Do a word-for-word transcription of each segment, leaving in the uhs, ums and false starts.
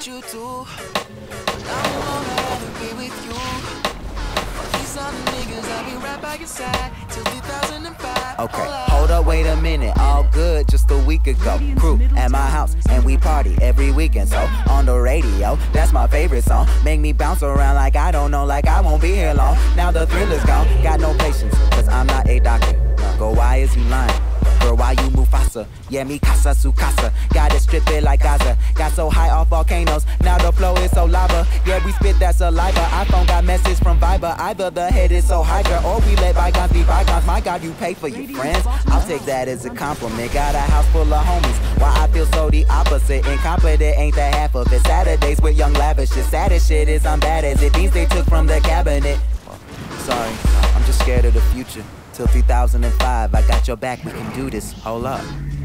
what you do. When I'm alone, I'd rather be with you. Fuck these other niggas, I'll be right by your side till two thousand five. Okay, hold up, wait a minute. All good just a week ago. Crew at my house and we party every weekend. So on the radio, that's my favorite song. Make me bounce around like I don't know, like I won't be here long. Now the thrill is gone, got no patience, cause I'm not a doctor. Go, why is you lying? Girl, why you Mufasa? Yeah, me casa su casa. Got it stripping like Gaza. Got so high off volcanoes, now the flow is so lava. Yeah, we spit that saliva. iPhone got message from Viber. Either the head is so hydra, or we let bygones be bygones. My God, you pay for your friends. I'll take that as a compliment. Got a house full of homies. Why I feel so the opposite. Incompetent ain't the half of it. Saturdays with young lavish. The saddest shit is I'm bad as it. These they took from the cabinet. Sorry, I'm just scared of the future. Till two thousand five, I got your back, we can do this, hold up.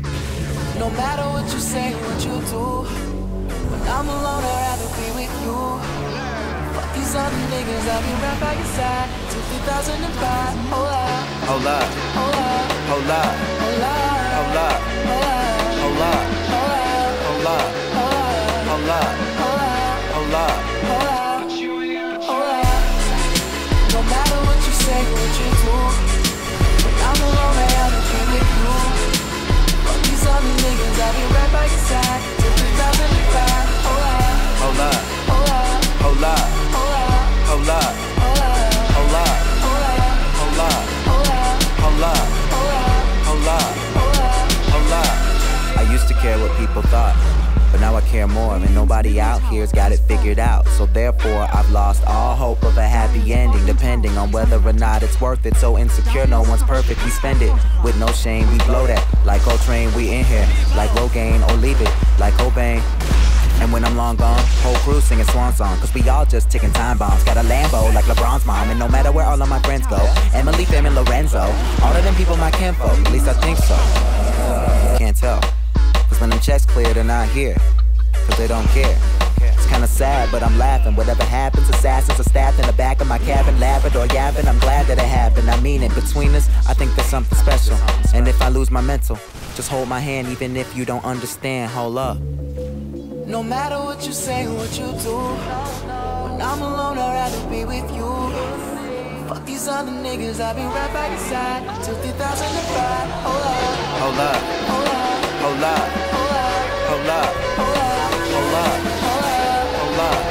No matter what you say, what you do, when I'm alone, I'd rather be with you. Fuck these other niggas, I'll be right by your side till two thousand five. Hold up, hold up, hold up, hold up, hold up, hold up, hold up, hold up, hold up, hold up, hold up, hold up, hold up. No matter what you say, what you do, I'm alone, I'd rather be with you. Fuck these other niggas, I'll be right by your side till two thousand five. Hold up, hold up, hold up, hold up, hold up, hold up, hold up, hold up, hold up, hold up, hold up, hold up, hold up, hold up. I used to care what people thought, but now I care more, and nobody out here's got it figured out. So therefore, I've lost all hope of a happy ending, depending on whether or not it's worth it. So insecure, no one's perfect, we spend it with no shame. We blow that like Coltrane, we in here like Rogaine, or leave it like Cobain. And when I'm long gone, whole crew singing swan song, cause we all just ticking time bombs. Got a Lambo like LeBron's mom, and no matter where all of my friends go, Emily, Fam, and Lorenzo, all of them people my kinfolk, at least I think so. Can't tell, cause when them checks clear, they're not here, cause they don't care. It's kinda sad, but I'm laughing. Whatever happens, assassins are stabbed in the back of my cabin, Labrador yapping. I'm glad that it happened, I mean it. Between us, I think there's something special. And if I lose my mental, just hold my hand, even if you don't understand, hold up. No matter what you say, what you do, when I'm alone, I'd rather be with you. Fuck these other niggas, I'll be right by your side till two thousand five. Hold up, hold up, hold up, hold up, hold up, hold up, hold up, hold up, hold up, hold up.